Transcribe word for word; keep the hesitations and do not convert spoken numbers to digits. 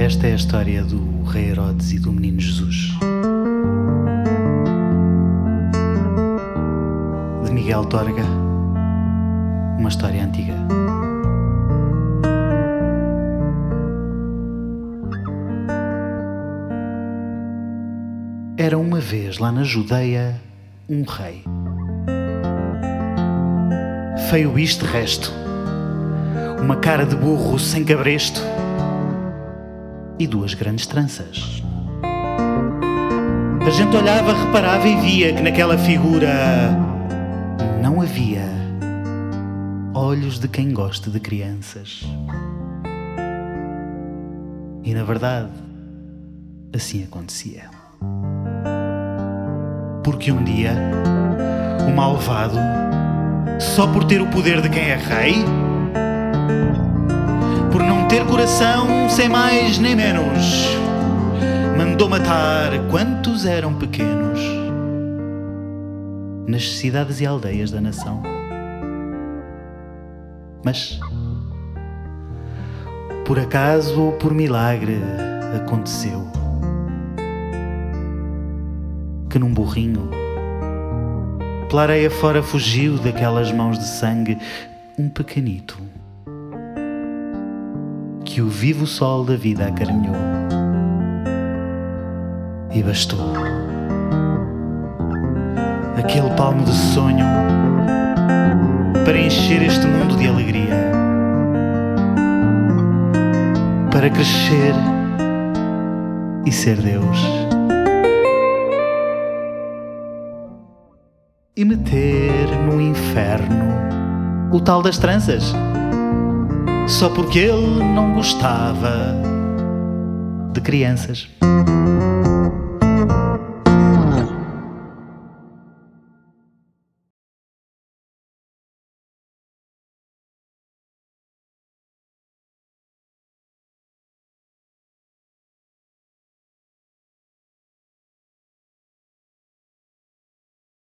Esta é a história do rei Herodes e do menino Jesus. De Miguel Torga, uma história antiga. Era uma vez lá na Judeia um rei. Feio bicho de resto, uma cara de burro sem cabresto e duas grandes tranças. A gente olhava, reparava e via que naquela figura não havia olhos de quem gosta de crianças. E na verdade, assim acontecia. Porque um dia, o malvado, só por ter o poder de quem é rei, por não ter coração, sem mais nem menos, mandou matar quantos eram pequenos nas cidades e aldeias da nação. Mas, por acaso ou por milagre, aconteceu que num burrinho, pela areia fora, fugiu daquelas mãos de sangue um pequenito que o vivo sol da vida acarinhou. E bastou aquele palmo de sonho para encher este mundo de alegria, para crescer e ser Deus, e meter no inferno o tal das tranças, só porque ele não gostava de crianças.